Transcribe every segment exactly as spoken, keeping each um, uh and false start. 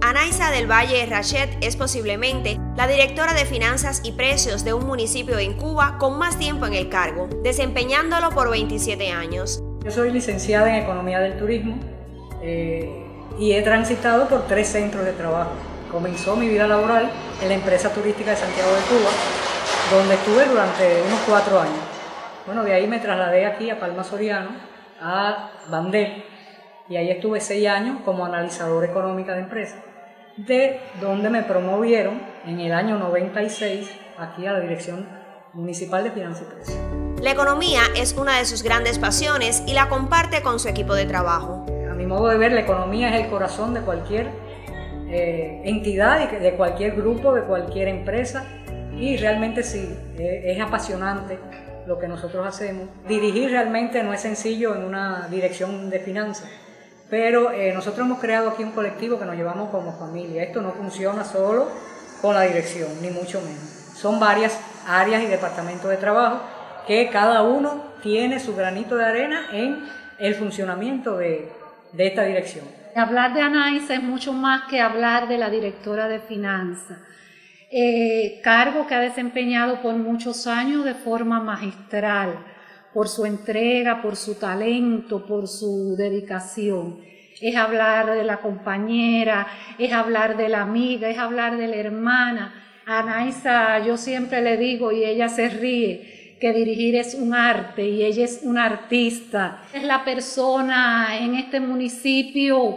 Anaisa del Valle Rachet es posiblemente la directora de Finanzas y Precios de un municipio en Cuba con más tiempo en el cargo, desempeñándolo por veintisiete años. Yo soy licenciada en Economía del Turismo eh, y he transitado por tres centros de trabajo. Comenzó mi vida laboral en la empresa turística de Santiago de Cuba, donde estuve durante unos cuatro años. Bueno, de ahí me trasladé aquí a Palma Soriano, a Bandel, y ahí estuve seis años como analizadora económica de empresas, de donde me promovieron en el año noventa y seis aquí a la Dirección Municipal de Finanzas y Precios. La economía es una de sus grandes pasiones y la comparte con su equipo de trabajo. A mi modo de ver, la economía es el corazón de cualquier eh, entidad, y de cualquier grupo, de cualquier empresa, y realmente sí, eh, es apasionante lo que nosotros hacemos. Dirigir realmente no es sencillo en una dirección de finanzas, pero eh, nosotros hemos creado aquí un colectivo que nos llevamos como familia. Esto no funciona solo con la dirección, ni mucho menos. Son varias áreas y departamentos de trabajo que cada uno tiene su granito de arena en el funcionamiento de, de esta dirección. Hablar de Anaisa es mucho más que hablar de la directora de finanzas. Eh, cargo que ha desempeñado por muchos años de forma magistral, por su entrega, por su talento, por su dedicación. Es hablar de la compañera, es hablar de la amiga, es hablar de la hermana. A Anaisa yo siempre le digo, y ella se ríe, que dirigir es un arte y ella es una artista. Es la persona en este municipio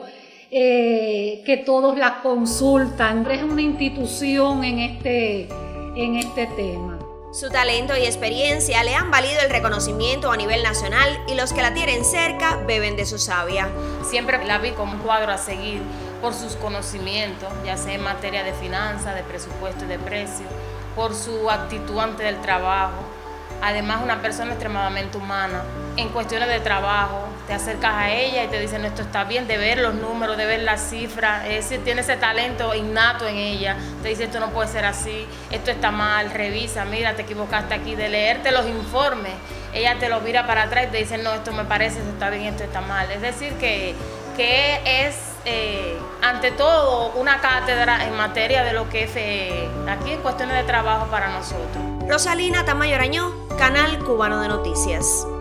Eh, que todos la consultan. Es una institución en este, en este tema. Su talento y experiencia le han valido el reconocimiento a nivel nacional y los que la tienen cerca beben de su savia. Siempre la vi como un cuadro a seguir por sus conocimientos, ya sea en materia de finanzas, de presupuesto y de precios, por su actitud ante el trabajo. Además, una persona extremadamente humana. En cuestiones de trabajo, te acercas a ella y te dicen, esto está bien, de ver los números, de ver las cifras, es decir, tiene ese talento innato en ella. Te dice, esto no puede ser así, esto está mal, revisa, mira, te equivocaste aquí, de leerte los informes. Ella te lo mira para atrás y te dice, no, esto me parece, esto está bien, esto está mal. Es decir, que, que es, eh, ante todo, una cátedra en materia de lo que es eh, aquí en cuestiones de trabajo para nosotros. Rosalina Tamayo Arañó, Canal Cubano de Noticias.